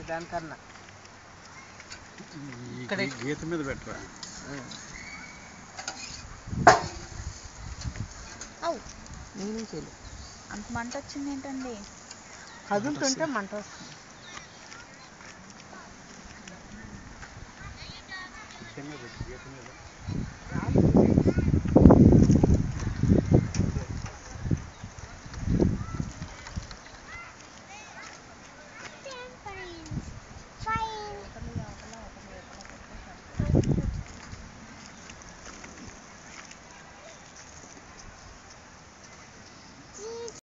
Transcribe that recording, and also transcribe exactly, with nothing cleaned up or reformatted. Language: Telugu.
దానికన్నా ఇక్కడ గీత మీద పెట్టరా నేను చేయలేదు. అంత మంట వచ్చింది ఏంటండి? కదులుతుంటే మంట వస్తుంది. గీత మీద